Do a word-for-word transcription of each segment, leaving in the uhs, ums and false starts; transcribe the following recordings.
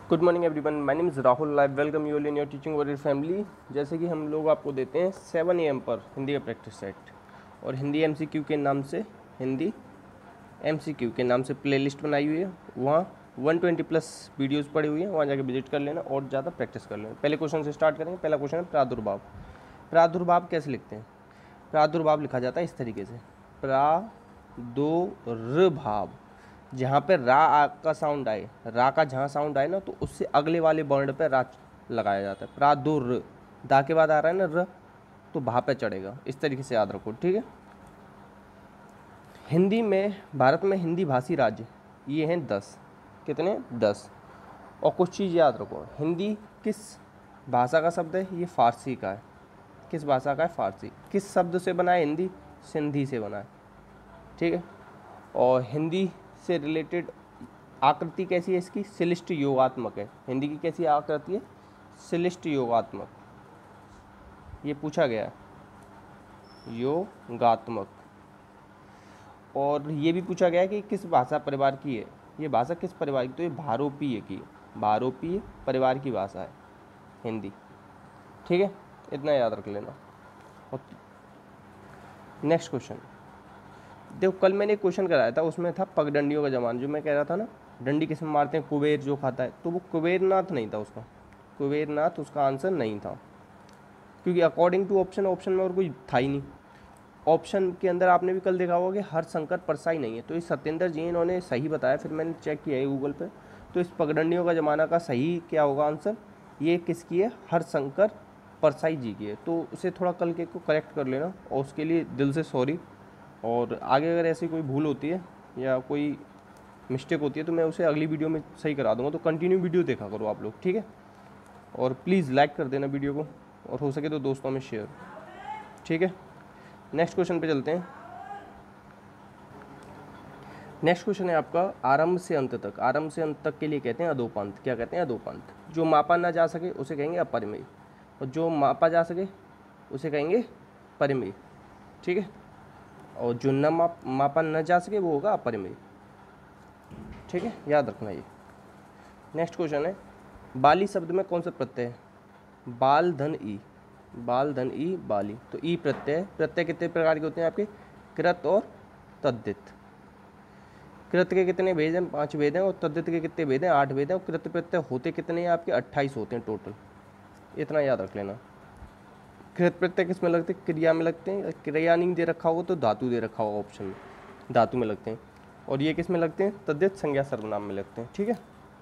Good morning everyone, my name is Rahul. I welcome you all in your teaching warrior family. जैसे कि हम लोग आपको देते हैं सेवन ए एम पर हिंदी का प्रैक्टिस सेट और हिंदी एमसीक्यू के नाम से हिंदी एमसीक्यू के नाम से प्लेलिस्ट बनाई हुई है। वहाँ वन ट्वेंटी प्लस वीडियोस पड़ी हुई हैं, वहाँ जाके विजिट कर लेना और ज़्यादा प्रैक्टिस कर लेना। पहले क्वेश्चन से स्टार्ट करेंगे। पहला क्वेश्चन है प्रादुर्भाव। प्रादुर्भाव कैसे लिखते हैं? प्रादुर्भाव लिखा जाता है इस तरीके से, प्रादुर्भाव। जहाँ पे रा आ का साउंड आए, रा का जहाँ साउंड आए ना, तो उससे अगले वाले वर्ण पे रा लगाया जाता है। प्रादुर, दा के बाद आ रहा है ना र, तो भा पे चढ़ेगा। इस तरीके से याद रखो, ठीक है। हिंदी में, भारत में हिंदी भाषी राज्य ये हैं दस। कितने? दस। और कुछ चीज़ याद रखो, हिंदी किस भाषा का शब्द है? ये फारसी का है। किस भाषा का है? फारसी। किस शब्द से बना है हिंदी? सिंधी से बना है, ठीक है। और हिंदी से रिलेटेड आकृति कैसी है इसकी? शिलिष्ट योगात्मक है। हिंदी की कैसी आकृति है? शिलिष्ट योगात्मक। ये पूछा गया है, योगात्मक। और ये भी पूछा गया है कि किस भाषा परिवार की है। ये भाषा किस परिवार की? तो ये भारोपीय की, भारोपीय परिवार की भाषा है हिंदी, ठीक है। इतना याद रख लेना। और नेक्स्ट क्वेश्चन देखो, कल मैंने एक क्वेश्चन कराया था, उसमें था पगडंडियों का जमाना। जो मैं कह रहा था ना, डंडी किस में मारते हैं? कुबेर जो खाता है, तो वो कुबेरनाथ नहीं था उसका। कुबेरनाथ उसका आंसर नहीं था, क्योंकि अकॉर्डिंग टू ऑप्शन, ऑप्शन में और कोई था ही नहीं। ऑप्शन के अंदर आपने भी कल देखा होगा कि हरशंकर परसाई नहीं है। तो ये सत्येंद्र जी इन्होंने सही बताया, फिर मैंने चेक किया है गूगल पे। तो इस पगडंडियों का ज़माना का सही क्या होगा आंसर? ये किसकी है? हरशंकर परसाई जी की है। तो उसे थोड़ा कल के को करेक्ट कर लेना, और उसके लिए दिल से सॉरी। और आगे अगर ऐसी कोई भूल होती है या कोई मिस्टेक होती है तो मैं उसे अगली वीडियो में सही करा दूंगा। तो कंटिन्यू वीडियो देखा करो आप लोग, ठीक है। और प्लीज़ लाइक कर देना वीडियो को, और हो सके तो दोस्तों में शेयर, ठीक है। नेक्स्ट क्वेश्चन पे चलते हैं। नेक्स्ट क्वेश्चन है आपका, आरंभ से अंत तक। आरंभ से अंत तक के लिए कहते हैं अधोपांत। क्या कहते हैं? अधोपांत। जो मापा ना जा सके उसे कहेंगे अपरिमेय, और जो मापा जा सके उसे कहेंगे परिमेय, ठीक है। और जो न माप मापा न जा सके वो होगा अपरिमेय, ठीक है। याद रखना ये। नेक्स्ट क्वेश्चन है, बाली शब्द में कौन सा प्रत्यय है? बाल धन ई, बाल धन ई बाली। तो ई प्रत्यय। प्रत्यय कितने प्रकार के होते हैं आपके? कृत और तद्धित। कृत के कितने भेद हैं? पांच भेद हैं। और तद्धित के कितने भेद हैं? आठ भेद हैं। और कृत प्रत्यय होते कितने हैं आपके? अट्ठाईस होते हैं टोटल। इतना याद रख लेना। कृत प्रत्यय किस में लगते हैं? क्रिया में लगते हैं। क्रिया नहीं दे रखा होगा तो धातु दे रखा होगा ऑप्शन में, धातु में लगते हैं। और ये किस में लगते हैं? तद्धित संज्ञा सर्वनाम में लगते हैं, ठीक है।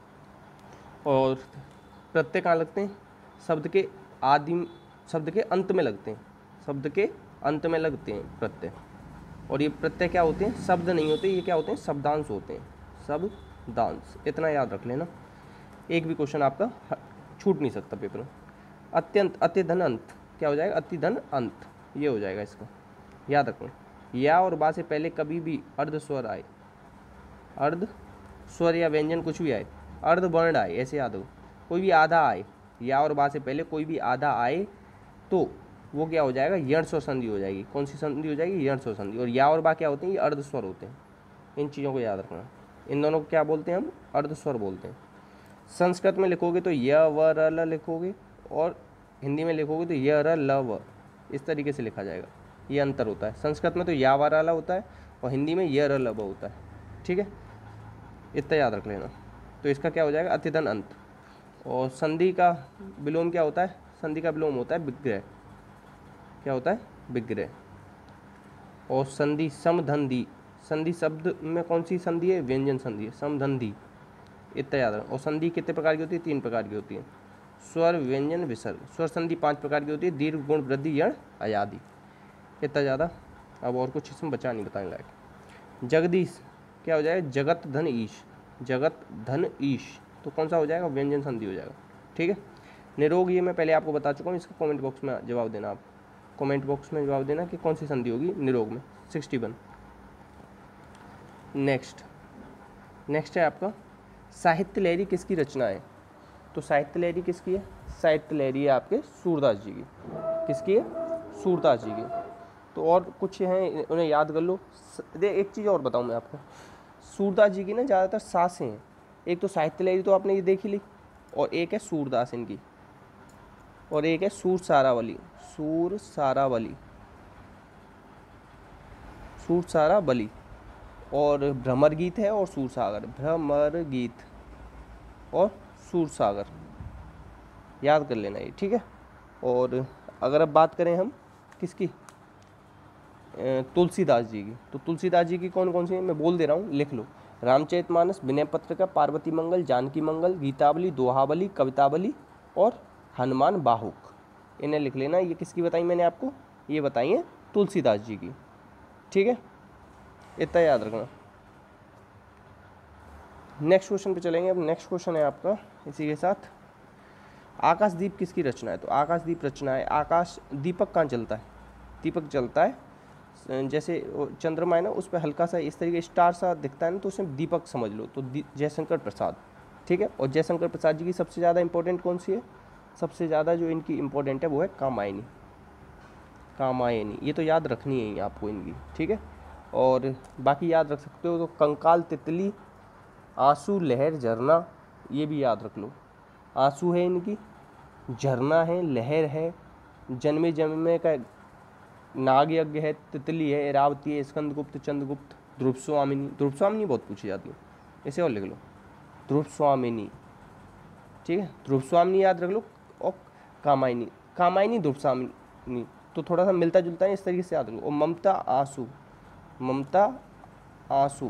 और प्रत्यय कहाँ लगते हैं? शब्द के आदि, शब्द के अंत में लगते हैं। शब्द के अंत में लगते हैं प्रत्यय। और ये प्रत्यय क्या होते हैं? शब्द नहीं होते, ये क्या होते हैं? शब्दांश होते हैं, शब्दांश। इतना याद रख लेना। एक भी क्वेश्चन आपका छूट नहीं सकता पेपर में। अत्यंत, अति धन अंत क्या हो जाएगा? अति धन अंत, ये हो जाएगा इसका। याद रखना, या और बा से पहले कभी भी अर्ध स्वर आए, अर्ध स्वर या व्यंजन कुछ भी आए, अर्ध वर्ण आए, ऐसे याद हो। कोई भी आधा आए, या और बा से पहले कोई भी आधा आए तो वो क्या हो जाएगा? यण स्वर संधि हो जाएगी। कौन सी संधि हो जाएगी? यण स्वर संधि। और या और बा क्या होते हैं? ये अर्ध स्वर होते हैं। इन चीज़ों को याद रखना। इन दोनों को क्या बोलते हैं हम? अर्ध स्वर बोलते हैं। संस्कृत में लिखोगे तो य व र ल लिखोगे, और हिंदी में लिखोगे तो य र ल व, इस तरीके से लिखा जाएगा। ये अंतर होता है। संस्कृत में तो या व र ल होता है, और हिंदी में य र ल व होता है, ठीक है। इतना याद रख लेना। तो इसका क्या हो जाएगा? अतिधन अंत। और संधि का विलोम क्या होता है? संधि का विलोम होता है विग्रह। क्या होता है? विग्रह। और संधि समधंधी। संधि शब्द में कौन सी संधि है? व्यंजन संधि है, समधंधी। इतना याद रखना। और संधि कितने प्रकार की होती है? तीन प्रकार की होती है, स्वर, व्यंजन, विसर्ग। स्वर संधि पांच प्रकार की होती है, दीर्घ, गुण, वृद्धि, यण, अयादि। इतना ज़्यादा अब और कुछ इसमें बचा नहीं बताने लायक। जगदीश क्या हो जाएगा? जगत धन ईश, जगत धन ईश। तो कौन सा हो जाएगा? व्यंजन संधि हो जाएगा, ठीक है। निरोग ये मैं पहले आपको बता चुका हूँ, इसका कमेंट बॉक्स में जवाब देना। आप कमेंट बॉक्स में जवाब देना कि कौन सी संधि होगी निरोग में। Sixty one. नेक्स्ट नेक्स्ट है आपका, साहित्य लहरी किसकी रचना है? तो साहित्य लहरी किसकी है? साहित्य लहरी है आपके सूरदास जी की। किसकी है? सूरदास जी की। तो और कुछ हैं, उन्हें याद कर लो। दे एक चीज़ और बताऊँ मैं आपको, सूरदास जी की ना ज़्यादातर सासें हैं। एक तो साहित्य लहरी तो आपने ये देख ही ली, और एक है सूरदास इनकी, और एक है सूर सारावली, सूर सारावली, सूर सारावली, और भ्रमर गीत है और सूर सागर, भ्रमर गीत और सूर सागर, याद कर लेना ये, ठीक है। और अगर अब बात करें हम किसकी, तुलसीदास जी की, तो तुलसीदास जी की कौन कौन सी है मैं बोल दे रहा हूँ, लिख लो। रामचरितमानस, विनय पत्रिका, पार्वती मंगल, जानकी मंगल, गीतावली, दोहावली, कवितावली और हनुमान बाहुक, इन्हें लिख लेना। ये किसकी बताई मैंने आपको, ये बताई है तुलसीदास जी की, ठीक है, इतना याद रखना। नेक्स्ट क्वेश्चन पे चलेंगे। अब नेक्स्ट क्वेश्चन है आपका इसी के साथ, आकाशदीप किसकी रचना है, तो आकाशदीप रचना है, आकाश दीपक कहाँ चलता है, दीपक चलता है जैसे चंद्रमा है ना, उस पर हल्का सा इस तरीके स्टार सा दिखता है ना, तो उसमें दीपक समझ लो, तो जयशंकर प्रसाद, ठीक है। और जयशंकर प्रसाद जी की सबसे ज़्यादा इंपॉर्टेंट कौन सी है, सबसे ज़्यादा जो इनकी इंपॉर्टेंट है वो है कामायनी, कामायनी, ये तो याद रखनी है आपको इनकी, ठीक है। और बाकी याद रख सकते हो तो कंकाल, तितली, आंसू, लहर, झरना, ये भी याद रख लो। आंसू है इनकी, झरना है, लहर है, जन्मे जन्मे का नाग यज्ञ है, तितली है, इरावती है, स्कंदगुप्त, चंद्रगुप्त, ध्रुव स्वामिनी, ध्रुव स्वामिनी बहुत पूछी जाती है, इसे और लिख लो, ध्रुव स्वामिनी, ठीक है, ध्रुव स्वामिनी याद रख लो। और कामायनी, कामायनी, ध्रुव स्वामिनी, तो थोड़ा सा मिलता जुलता है, इस तरीके से याद रखो। और ममता, आंसू, ममता, आंसू,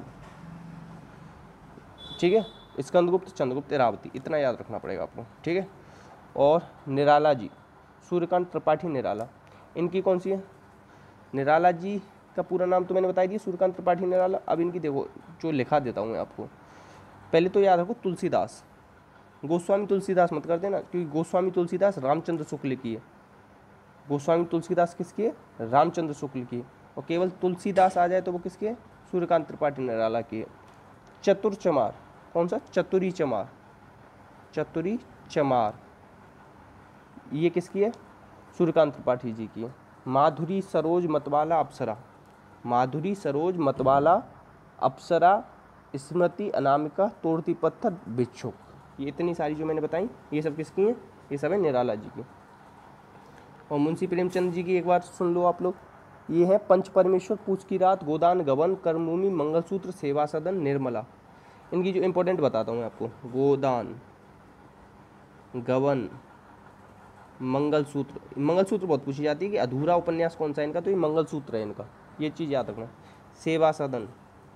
ठीक है, स्कंदगुप्त, चंद्रगुप्त, इरावती, इतना याद रखना पड़ेगा आपको, ठीक है। और निराला जी, सूर्यकांत त्रिपाठी निराला, इनकी कौन सी है, निराला जी का पूरा नाम तो मैंने बता दिया, सूर्यकांत त्रिपाठी निराला। अब इनकी देखो जो लिखा देता हूँ मैं आपको, पहले तो याद रखो तुलसीदास, गोस्वामी तुलसीदास मत कर देना, क्योंकि गोस्वामी तुलसीदास रामचंद्र शुक्ल की है, गोस्वामी तुलसीदास किसकी है, रामचंद्र शुक्ल की है। और केवल तुलसीदास आ जाए तो वो किसकी है, सूर्यकांत त्रिपाठी निराला की है। चतुर चमार, कौन सा, चतुरी चमार, चतुरी चमार, ये किसकी है, सूर्यकांत त्रिपाठी जी की है। माधुरी सरोज मतवाला अप्सरा, माधुरी सरोज मतवाला अप्सरा, स्मृति अनामिका, तोड़ती पत्थर, भिक्षुक, ये इतनी सारी जो मैंने बताई ये सब किसकी हैं, ये सब है निराला जी की। और मुंशी प्रेमचंद जी की एक बार सुन लो आप लोग, ये है पंच परमेश्वर, पूछ की रात, गोदान, गबन, कर्मभूमि, मंगलसूत्र, सेवा सदन, निर्मला। इनकी जो इंपॉर्टेंट बताता हूँ मैं आपको, गोदान, गबन, मंगलसूत्र, मंगलसूत्र बहुत पूछी जाती है कि अधूरा उपन्यास कौन सा है इनका, तो ये मंगलसूत्र है इनका, ये चीज़ याद रखना। सेवा सदन,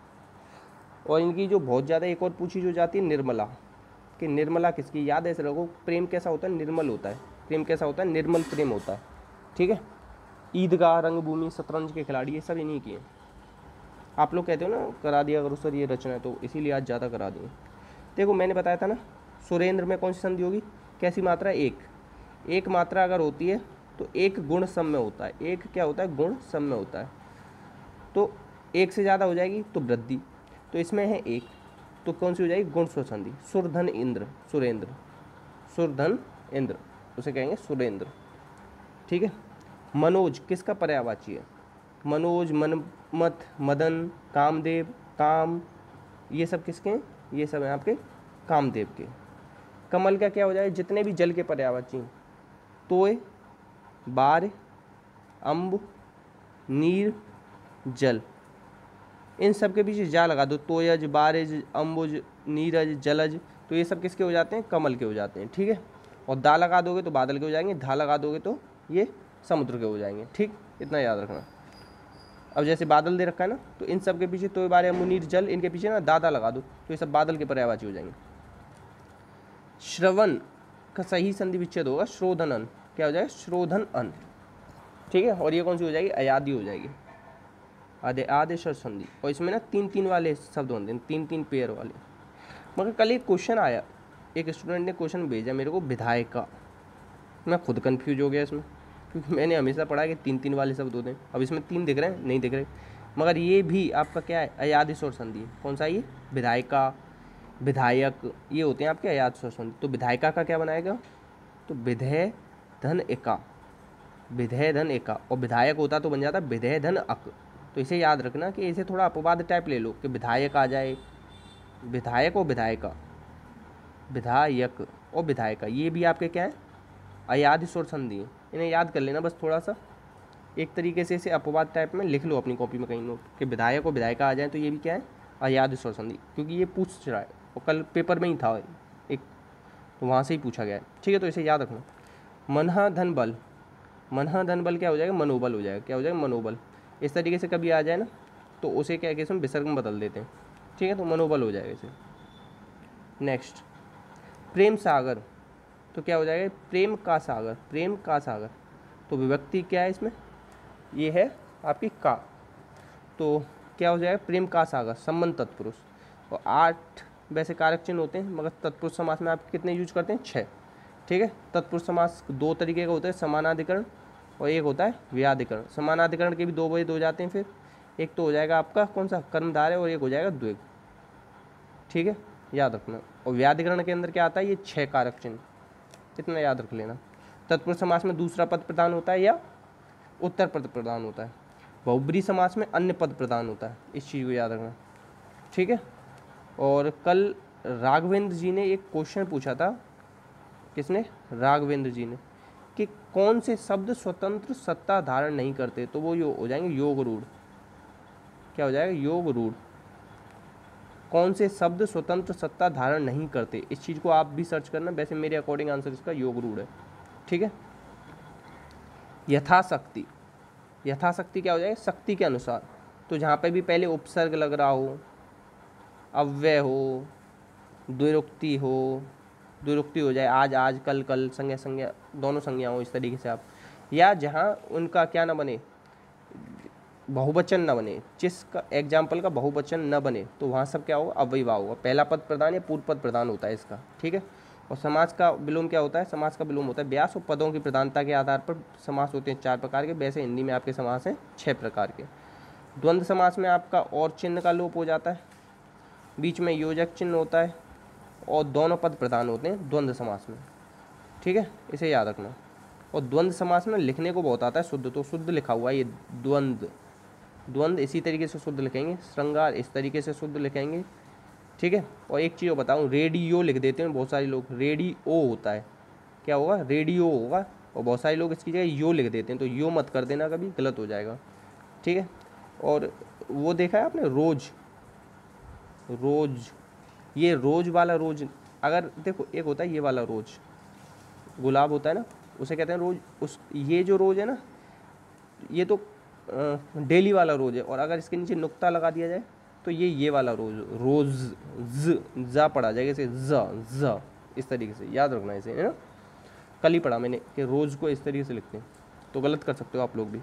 और इनकी जो बहुत ज़्यादा एक और पूछी जो जाती है निर्मला, कि निर्मला किसकी, याद ऐसे रखो, प्रेम कैसा होता है, निर्मल होता है, प्रेम कैसा होता है, निर्मल प्रेम होता है, ठीक है। ईदगाह, रंगभूमि, शतरंज के खिलाड़ी, ये सब इन्हीं की हैं। आप लोग कहते हो ना करा दिया करो सर ये रचना है, तो इसीलिए आज ज़्यादा करा दिए। देखो मैंने बताया था ना, सुरेंद्र में कौन सी संधि होगी, कैसी मात्रा, एक, एक मात्रा अगर होती है तो एक गुण सम में होता है, एक क्या होता है, गुण सम में होता है, तो एक से ज़्यादा हो जाएगी तो वृद्धि, तो इसमें है एक, तो कौन सी हो जाएगी, गुण स्व संधि। सुरधन इंद्र, सुरेंद्र, सुरधन इंद्र, उसे कहेंगे सुरेंद्र, ठीक है। मनोज किसका पर्यायवाची है, मनोज, मनमत, मदन, कामदेव, काम, ये सब किसके हैं, ये सब हैं आपके कामदेव के। कमल का क्या हो जाए, जितने भी जल के पर्यायवाची हैं, तोय, बार, अम्ब, नीर, जल, इन सब के पीछे जा लगा दो, तोयज, बारिज, अम्बुज, नीरज, जलज, तो ये सब किसके हो जाते हैं, कमल के हो जाते हैं, ठीक है। और दा लगा दोगे तो बादल के हो जाएंगे, धा लगा दोगे तो ये समुद्र के हो जाएंगे, ठीक, इतना याद रखना। अब जैसे बादल दे रखा है ना, तो इन सब के पीछे तोय, बार, अम्ब, नीर, जल, इनके पीछे ना दादा लगा दो, तो ये सब बादल के पर्यायवाची हो जाएंगे। श्रवण का सही संधि विच्छेद होगा, श्रोधनन, क्या हो जाएगा, श्रोधन अन, ठीक है। और ये कौन सी हो जाएगी, अयादी हो जाएगी, आधे आदेश और संधि। और इसमें ना तीन तीन वाले शब्द होते हैं, तीन तीन पेयर वाले। मगर कल एक क्वेश्चन आया, एक स्टूडेंट ने क्वेश्चन भेजा मेरे को, विधायिका, मैं खुद कंफ्यूज हो गया इसमें, क्योंकि मैंने हमेशा पढ़ा कि तीन तीन वाले शब्द होते हैं, अब इसमें तीन दिख रहे हैं, नहीं दिख रहे, मगर ये भी आपका क्या है, अयादेश और संधि। कौन सा, ये विधायिका, विधायक, ये होते हैं आपके अयादेश और संधि। तो विधायिका का क्या बनाएगा, तो विधेय धन एका, विधेय धन एका, और विधायक होता तो बन जाता विधेय धन अक। तो इसे याद रखना कि इसे थोड़ा अपवाद टाइप ले लो, कि विधायक आ जाए, विधायक और विधायिका, विधायक और विधायिका, ये भी आपके क्या है, अयाद स्वर संधि है। इन्हें याद कर लेना बस थोड़ा सा, एक तरीके से इसे अपवाद टाइप में लिख लो अपनी कॉपी में कहीं नोट कि विधायक और विधायिका आ जाए तो ये भी क्या है, अयाद स्वर संधि, क्योंकि ये पूछ रहा है और कल पेपर में ही था एक, तो वहाँ से ही पूछा गया है। ठीक है, तो इसे याद रखना। मनहा धन बल, मनहा धन बल क्या हो जाएगा, मनोबल हो जाएगा। क्या हो जाएगा, मनोबल। इस तरीके से कभी आ जाए ना तो उसे क्या है, हम विसर्ग में बदल देते हैं। ठीक है, तो मनोबल हो जाएगा इसे। नेक्स्ट, प्रेम सागर, तो क्या हो जाएगा, प्रेम का सागर, प्रेम का सागर। तो विभक्ति क्या है इसमें, ये है आपकी का, तो क्या हो जाएगा, प्रेम का सागर, संबंध तत्पुरुष। और आठ वैसे कारक चिन्ह होते हैं, मगर तत्पुरुष समास में आप कितने यूज करते हैं, छः। ठीक है, तत्पुरुष समास दो तरीके का होता है, समानाधिकरण और एक होता है व्याधिकरण। समानाधिकरण के भी दो वही दो जाते हैं, फिर एक तो हो जाएगा आपका कौन सा, कर्मधारय, और एक हो जाएगा द्विग। ठीक है, याद रखना। और व्याधिकरण के अंदर क्या आता है, ये छः कारक चिन्ह, इतना याद रख लेना। तत्पुरुष समास में दूसरा पद प्रधान होता है या उत्तर पद प्रधान होता है। बहुब्री समास में अन्य पद प्रधान होता है, इस चीज़ को याद रखना। ठीक है, और कल राघवेंद्र जी ने एक क्वेश्चन पूछा था, किसने, राघवेंद्र जी ने, कि कौन से शब्द स्वतंत्र सत्ता धारण नहीं करते, तो वो यो हो जाएंगे योग रूढ़। क्या हो जाएगा, योग रूढ़। कौन से शब्द स्वतंत्र सत्ता धारण नहीं करते, इस चीज़ को आप भी सर्च करना, वैसे मेरे अकॉर्डिंग आंसर इसका योग रूढ़ है। ठीक है, यथाशक्ति, यथाशक्ति क्या हो जाएगा, शक्ति के अनुसार। तो जहाँ पे भी पहले उपसर्ग लग रहा हो, अव्यय हो, द्विरुक्ति हो, द्विरुक्ति हो जाए, आज आज, कल कल, संज्ञा संज्ञा, दोनों संज्ञा हो, इस तरीके से आप, या जहाँ उनका क्या ना बने, बहुवचन न बने, जिसका एग्जाम्पल का बहुवचन न बने, तो वहाँ सब क्या होगा, अव्ययभाव होगा। पहला पद प्रधान या पूर्व पद प्रधान होता है इसका। ठीक है, और समास का विलोम क्या होता है, समास का विलोम होता है व्यास और पदों की प्रधानता के आधार पर समास होते हैं चार प्रकार के, वैसे हिंदी में आपके समास हैं छः प्रकार के। द्वंद्व समास में आपका और चिन्ह का लोप हो जाता है, बीच में योजक चिन्ह होता है, और दोनों पद प्रधान होते हैं द्वंद्व समास में। ठीक है, इसे याद रखना। और द्वंद्व समास में लिखने को बहुत आता है शुद्ध, तो शुद्ध लिखा हुआ है ये द्वंद्व, द्वंद्व इसी तरीके से शुद्ध लिखेंगे, श्रृंगार इस तरीके से शुद्ध लिखेंगे। ठीक है, और एक चीज़ बताऊँ, रेडियो लिख देते हैं बहुत सारे लोग, रेडियो होता है, क्या होगा, रेडियो होगा, और बहुत सारे लोग इसकी जगह यो लिख देते हैं, तो यो मत कर देना कभी, गलत हो जाएगा। ठीक है, और वो देखा है आपने, रोज, रोज, ये रोज वाला रोज, अगर देखो एक होता है ये वाला रोज, गुलाब होता है ना, उसे कहते हैं रोज। उस ये जो रोज है ना, ये तो डेली वाला रोज है, और अगर इसके नीचे नुक्ता लगा दिया जाए तो ये ये वाला रोज, रोज, ज जा पढ़ा जाएगा इसे, ज ज इस तरीके से याद रखना इसे, है ना। कल ही पढ़ा मैंने कि रोज को इस तरीके से लिखते हैं, तो गलत कर सकते हो आप लोग भी।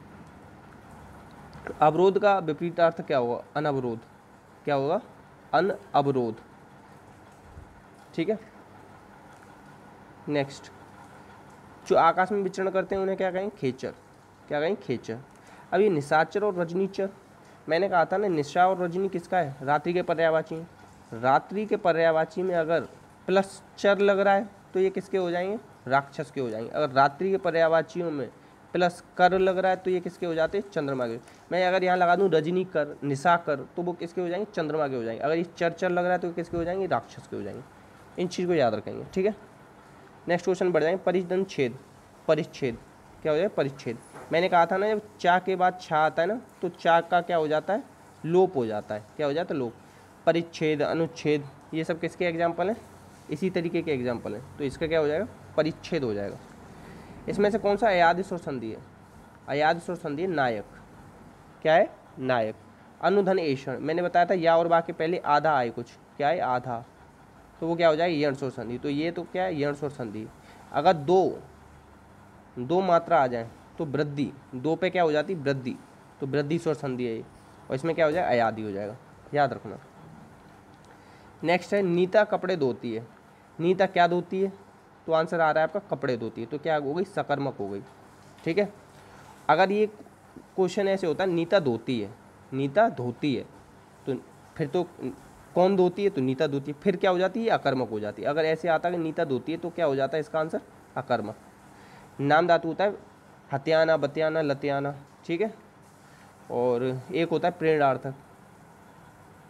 अवरोध का विपरीत अर्थ क्या होगा, अनवरोध। क्या होगा, अनअवरोध। ठीक है, नेक्स्ट, जो आकाश में विचरण करते हैं उन्हें क्या कहेंगे, खेचर। क्या कहेंगे, खेचर। अब ये निशाचर और रजनीचर, मैंने कहा था ना, निशा और रजनी किसका है, रात्रि के पर्यायवाची हैं। रात्रि के पर्यायवाची में अगर प्लस चर लग रहा है तो ये किसके हो जाएंगे, राक्षस के हो जाएंगे। अगर रात्रि के पर्यायवाचियों में प्लस कर लग रहा है तो ये किसके हो जाते हैं, चंद्रमा के। मैं अगर यहाँ लगा दूँ रजनी कर, निशा कर, तो वो किसके हो जाएंगे, चंद्रमा के हो जाएंगे। अगर ये चर चर लग रहा है तो किसके हो जाएंगे, राक्षस के हो जाएंगे। इन चीज़ को याद रखेंगे। ठीक है, नेक्स्ट क्वेश्चन बढ़ जाएंगे, परिदन छेद, परिच्छेद। क्या हो जाए, परिच्छेद। मैंने कहा था ना, जब चा के बाद छा आता है ना, तो चा का क्या हो जाता है, लोप हो जाता है। क्या हो जाता है, लोप। परिच्छेद, अनुच्छेद, ये सब किसके एग्जाम्पल हैं, इसी तरीके के एग्जाम्पल हैं, तो इसका क्या हो जाएगा, परिच्छेद हो जाएगा। इसमें से कौन सा अयाद स्वर संधि है, अयाद स्वर संधि है नायक। क्या है, नायक। अनुधन एषण, मैंने बताया था या और बाकी पहले आधा आए कुछ, क्या है, आधा, तो वो क्या हो जाएगा, यण स्वर संधि। तो ये तो क्या है, यण स्वर संधि। अगर दो दो मात्रा आ जाए तो वृद्धि, दो पे क्या हो जाती, वृद्धि, तो वृद्धि स्वर संधि है ये, और इसमें क्या हो जाएगा, अयादि हो जाएगा, याद रखना। नेक्स्ट है, नीता कपड़े धोती है। नीता क्या धोती है, तो आंसर आ रहा है आपका कपड़े धोती है, तो क्या हो गई, सकर्मक हो गई। ठीक है, अगर ये क्वेश्चन ऐसे होता है, नीता धोती है, नीता धोती है, तो फिर तो कौन धोती है, तो नीता धोती है, फिर क्या हो जाती है, अकर्मक हो जाती है। अगर ऐसे आता है कि नीता धोती है तो क्या हो जाता है इसका आंसर, अकर्मक। नाम धातु होता है हत्याना, बत्याना, लत्याना। ठीक है, और एक होता है प्रेरणार्थक,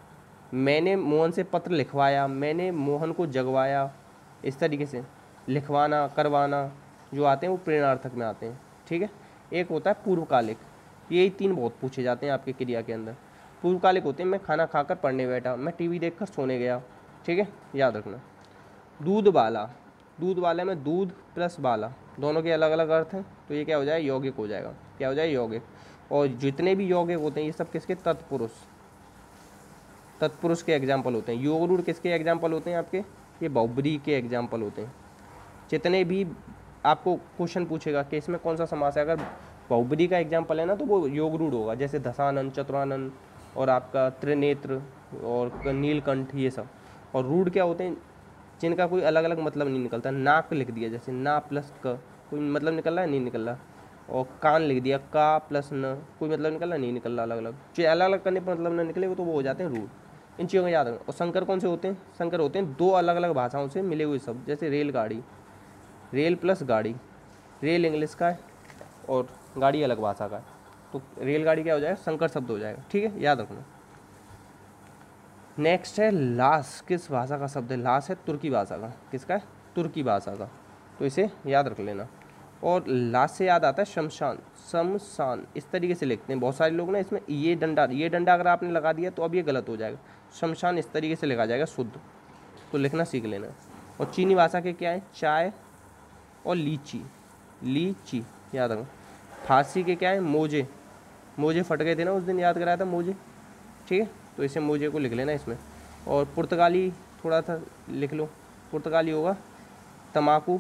मैंने मोहन से पत्र लिखवाया, मैंने मोहन को जगवाया, इस तरीके से लिखवाना, करवाना जो आते हैं वो प्रेरणार्थक में आते हैं। ठीक है। एक होता है पूर्वकालिक, यही तीन बहुत पूछे जाते हैं आपके क्रिया के अंदर। पूर्वकालिक होते हैं मैं खाना खाकर पढ़ने बैठा, मैं टीवी देखकर सोने गया। ठीक है, याद रखना। दूध वाला, दूध वाले में दूध प्लस वाला दोनों के अलग अलग अर्थ हैं, तो ये क्या हो जाएगा, यौगिक हो जाएगा। क्या हो जाएगा, यौगिक। और जितने भी यौगिक होते हैं ये सब किसके, तत्पुरुष, तत्पुरुष के एग्जाम्पल होते हैं। योग रूढ़ किसके एग्जाम्पल होते हैं आपके, ये बहुब्रीहि के एग्जाम्पल होते हैं। जितने भी आपको क्वेश्चन पूछेगा कि इसमें कौन सा समास है, अगर बहुब्रीहि का एग्जाम्पल है ना तो वो योग रूढ़ होगा, जैसे दशानन, चतुरानन और आपका त्रिनेत्र और नीलकंठ, ये सब। और रूढ़ क्या होते हैं, जिनका कोई अलग अलग मतलब नहीं निकलता। नाक लिख दिया, जैसे ना प्लस क, कोई मतलब निकल रहा है, नहीं निकल रहा। और कान लिख दिया, का प्लस न, कोई मतलब निकल रहा, नहीं निकल रहा। अलग अलग जो अलग अलग करने पर मतलब न निकले वो तो वो हो जाते हैं रूढ़। इन चीज़ों को याद रखना। और संकर कौन से होते हैं, संकर होते हैं दो अलग अलग भाषाओं से मिले हुए शब्द, जैसे रेलगाड़ी, रेल प्लस गाड़ी, रेल इंग्लिश का है और गाड़ी अलग भाषा का है, तो रेलगाड़ी क्या हो जाएगा, संकर शब्द हो जाएगा। ठीक है, याद रखना। नेक्स्ट है लास, किस भाषा का शब्द है, लास है तुर्की भाषा का। किसका है, तुर्की भाषा का, तो इसे याद रख लेना। और लास से याद आता है शमशान, शमशान इस तरीके से लिखते हैं बहुत सारे लोग ना, इसमें ये डंडा, ये डंडा अगर आपने लगा दिया तो अब ये गलत हो जाएगा। शमशान इस तरीके से लिखा जाएगा शुद्ध, तो लिखना सीख लेना। और चीनी भाषा के क्या है, चाय और लीची, लीची याद रखना। फारसी के क्या है, मोजे, मोजे फट गए थे ना उस दिन, याद कराया था मोजे। ठीक है, तो इसे मोजे को लिख लेना इसमें। और पुर्तगाली थोड़ा सा लिख लो, पुर्तगाली होगा तम्बाकू,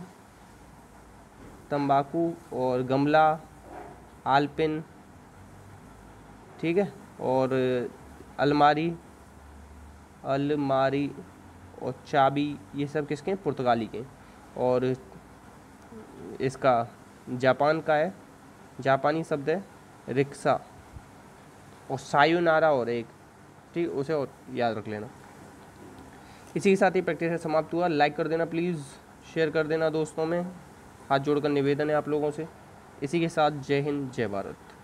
तंबाकू और गमला, आलपिन। ठीक है, और अलमारी, अलमारी और चाबी, ये सब किसके हैं, पुर्तगाली के। और इसका जापान का है, जापानी शब्द है रिक्शा। और सायोनारा और एक, ठीक, उसे और याद रख लेना। इसी के साथ ही प्रैक्टिस समाप्त हुआ। लाइक कर देना प्लीज़, शेयर कर देना दोस्तों में, हाथ जोड़कर निवेदन है आप लोगों से। इसी के साथ जय हिंद, जय भारत।